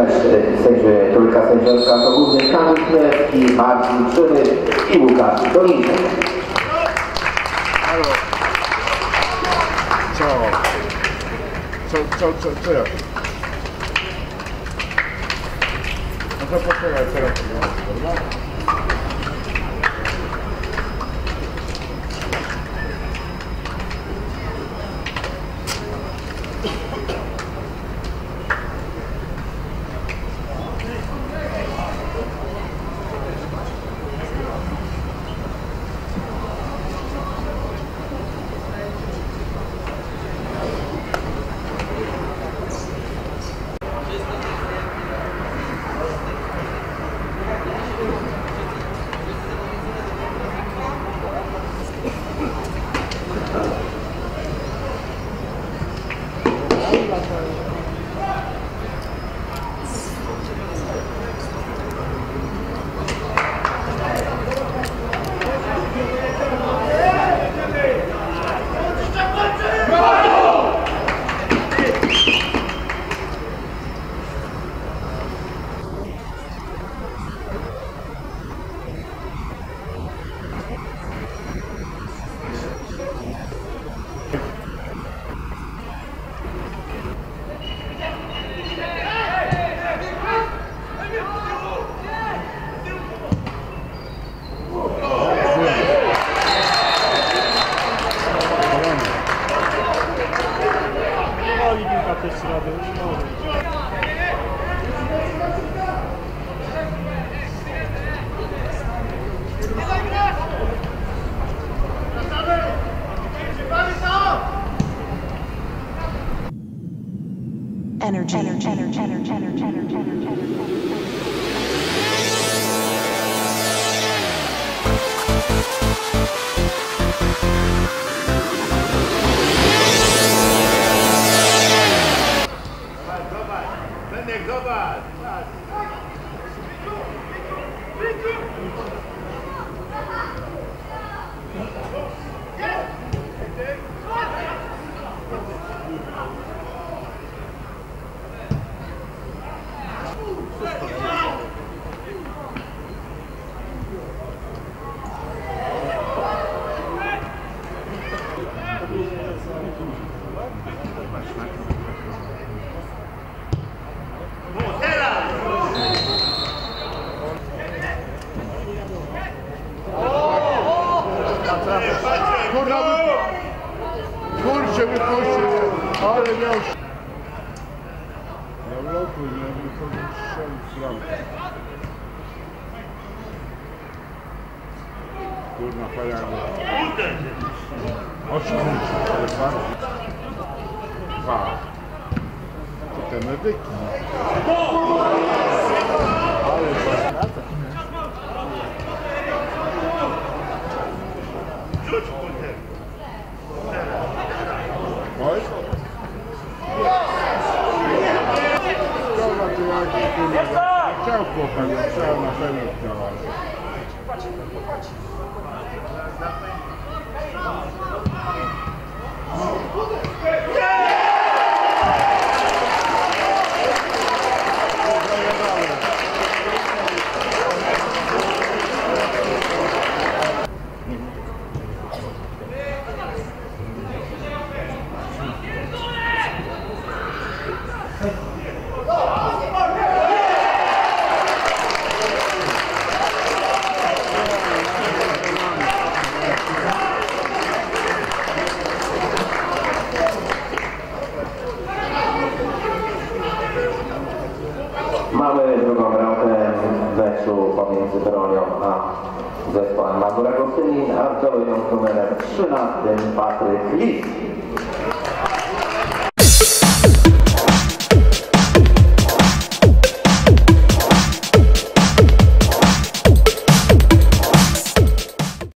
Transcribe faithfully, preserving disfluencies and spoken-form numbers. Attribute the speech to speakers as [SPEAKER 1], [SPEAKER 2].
[SPEAKER 1] reszty sędziuje trójka sędziowska, to główny Kamil Chlewski, Marcin Przybysz i Łukasz Dolińczyk.
[SPEAKER 2] Halo. Co? Co, co, co, co ja? No to poczekaj, teraz dobra?
[SPEAKER 3] Energy, energy, energy, energy, energy, energy, energy, energy.
[SPEAKER 2] Kurczę, wypuścił, ale miał... Na loku, nie wychodził strzelić z bramki. Kurna, fajna. Osiem, ale dwa. Dwa. To te medyki. Ale dwa. Oj? Dobra, to jak kurwa. Chciał chłopak, chciał na pewno chciał.
[SPEAKER 1] Mamy drugą bramkę w meczu pomiędzy Bronią a zespołem Mazura Gostynin, a w numerem trzynastym Patryk Lis.